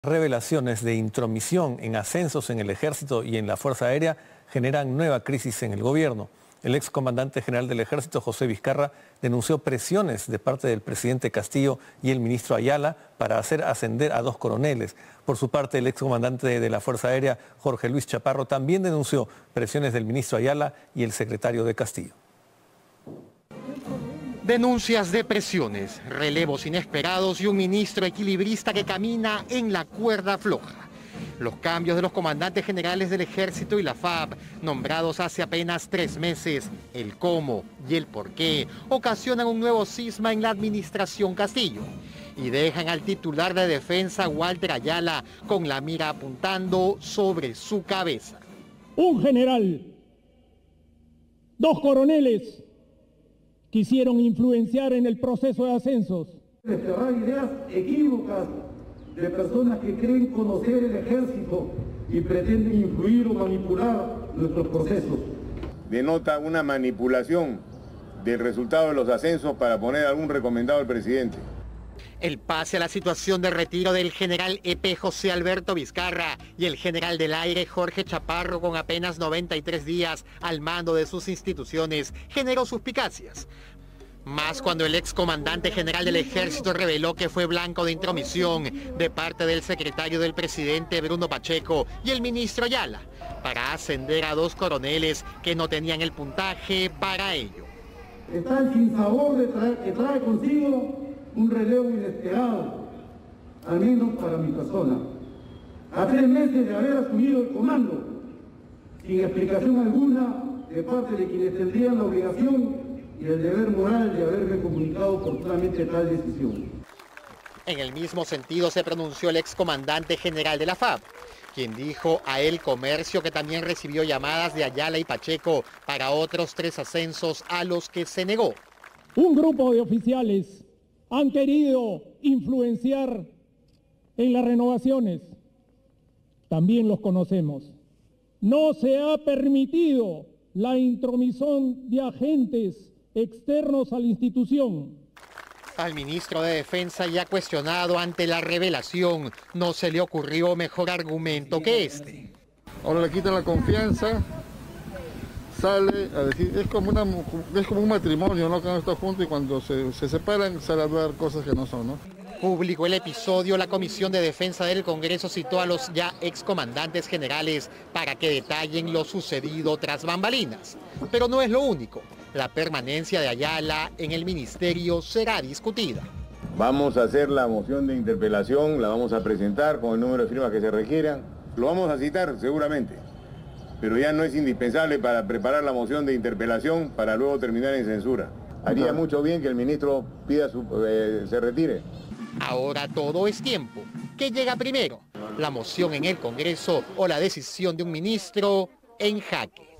Revelaciones de intromisión en ascensos en el Ejército y en la Fuerza Aérea generan nueva crisis en el gobierno. El excomandante general del Ejército, José Vizcarra, denunció presiones de parte del presidente Castillo y el ministro Ayala para hacer ascender a 2 coroneles. Por su parte, el excomandante de la Fuerza Aérea, Jorge Luis Chaparro, también denunció presiones del ministro Ayala y el secretario de Castillo. Denuncias de presiones, relevos inesperados y un ministro equilibrista que camina en la cuerda floja. Los cambios de los comandantes generales del Ejército y la FAB, nombrados hace apenas 3 meses, el cómo y el por qué, ocasionan un nuevo cisma en la administración Castillo y dejan al titular de Defensa, Walter Ayala, con la mira apuntando sobre su cabeza. Un general, 2 coroneles, quisieron influenciar en el proceso de ascensos. Desterrar ideas equívocas de personas que creen conocer el ejército y pretenden influir o manipular nuestros procesos. Denota una manipulación del resultado de los ascensos para poner algún recomendado al presidente. El pase a la situación de retiro del general EP José Alberto Vizcarra y el general del aire Jorge Chaparro, con apenas 93 días al mando de sus instituciones, generó suspicacias. Más cuando el excomandante general del Ejército reveló que fue blanco de intromisión de parte del secretario del presidente Bruno Pacheco y el ministro Ayala para ascender a 2 coroneles que no tenían el puntaje para ello. Está el sinsabor que trae consigo un relevo inesperado, al menos para mi persona. A 3 meses de haber asumido el comando, sin explicación alguna de parte de quienes tendrían la obligación y el deber moral de haberme comunicado oportunamente tal decisión. En el mismo sentido se pronunció el excomandante general de la FAB, quien dijo a El Comercio que también recibió llamadas de Ayala y Pacheco para otros 3 ascensos a los que se negó. Un grupo de oficiales han querido influenciar en las renovaciones. También los conocemos. No se ha permitido la intromisión de agentes externos a la institución. Al ministro de Defensa, ya cuestionado ante la revelación, no se le ocurrió mejor argumento que este. Ahora le quitan la confianza, sale a decir, es como un matrimonio, ¿no? Que han estado juntos y cuando se separan sale a hablar cosas que no son, ¿no? Publicó el episodio, la Comisión de Defensa del Congreso citó a los ya excomandantes generales para que detallen lo sucedido tras bambalinas. Pero no es lo único. La permanencia de Ayala en el ministerio será discutida. Vamos a hacer la moción de interpelación, la vamos a presentar con el número de firmas que se requieran. Lo vamos a citar seguramente, pero ya no es indispensable para preparar la moción de interpelación para luego terminar en censura. Haría mucho bien que el ministro pida se retire. Ahora todo es tiempo. ¿Qué llega primero? ¿La moción en el Congreso o la decisión de un ministro en jaque?